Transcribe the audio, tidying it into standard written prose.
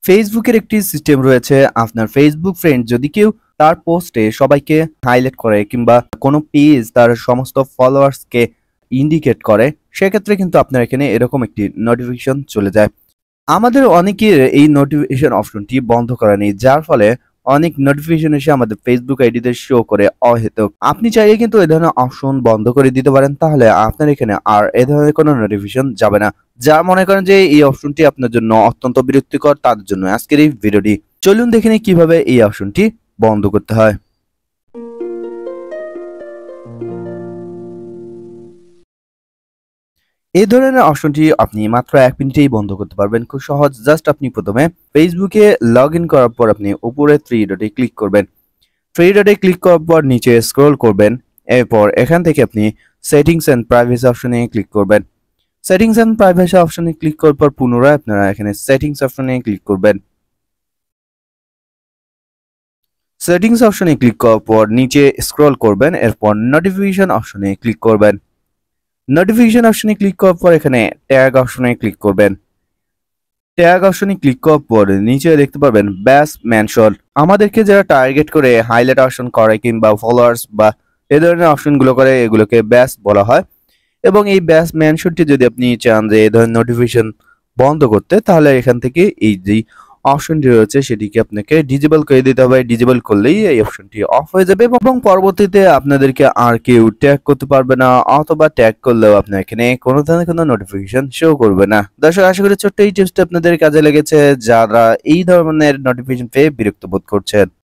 ফেসবুকের একটি সিস্টেম রয়েছে। আপনার ফেসবুক ফ্রেন্ড যদি কেউ তার পোস্টে সবাইকে হাইলাইট করে কিংবা কোনো পেজ তার সমস্ত ফলোয়ার্সকে ইন্ডিকেট করে, সেক্ষেত্রে কিন্তু আপনার এখানে এরকম একটি নোটিফিকেশন চলে যায়। আমাদের অনেকের এই নোটিফিকেশন অপশনটি বন্ধ করা নেই, যার ফলে অনেক নোটিফিকেশন এসে আমাদের ফেসবুক আইডিতে শো করে অহেতুক। আপনি চাইলে কিন্তু এই ধরনের অপশন বন্ধ করে দিতে পারেন, তাহলে আপনার এখানে আর এই ধরনের কোনো নোটিফিকেশন যাবে না। যা মনে করেন যে এই অপশনটি আপনার জন্য অত্যন্ত বিরক্তিকর, তাদের জন্য আজকের এই ভিডিওটি। চলুন দেখে নিই কিভাবে এই অপশনটি বন্ধ করতে হয়। এই ধরনের অপশনটি আপনি মাত্র 1 মিনিটেই বন্ধ করতে পারবেন, খুব সহজ। জাস্ট আপনি প্রথমে ফেসবুকে লগ ইন করার পর আপনি উপরে 3 ডটে ক্লিক করবেন। 3 ডটে ক্লিক করার পর নিচে স্ক্রল করবেন। এরপর এখান থেকে আপনি সেটিংস এন্ড প্রাইভেসি অপশনে ক্লিক করবেন। সেটিংস এন্ড প্রাইভেসি অপশনে ক্লিক করার পর পুনরায় আপনারা এখানে সেটিংস অপশনে ক্লিক করবেন। সেটিংস অপশনে ক্লিক করার পর নিচে স্ক্রল করবেন। এরপর নোটিফিকেশন অপশনে ক্লিক করবেন। নোটিফিকেশন অপশনে ক্লিক করার পর এখানে ট্যাগ অপশনে ক্লিক করবেন। ট্যাগ অপশনে ক্লিক করার পর নিচে দেখতে পাবেন ব্যাস মেনশন। আমাদেরকে যারা টার্গেট করে হাইলাইট অপশন করে কিংবা ফলোয়ার্স বা এই ধরনের অপশনগুলো করে, এগুলোকে ব্যাস বলা হয়। এবং এই ব্যাস মেনশনটি যদি আপনি চান যে এই ধরনের নোটিফিকেশন বন্ধ করতে, তাহলে এখান থেকে এই যে অপশনটি রয়েছে সেটিকে আপনাকে ডিজেবল করে দিতে হবে। ডিজেবল করলেই এই অপশনটি অফ হয়ে যাবে এবং পরবর্তীতে আপনাদেরকে আর কেউ ট্যাগ করতে পারবে না, অথবা ট্যাগ করলেও আপনার এখানে কোনো ধরনের কোনো নোটিফিকেশন শো করবে না। দর্শক, আশা করি ছোট্ট এই টিপসটা আপনাদের কাজে লেগেছে, যারা এই ধরনের নোটিফিকেশন পেয়ে বিরক্ত বোধ করছেন।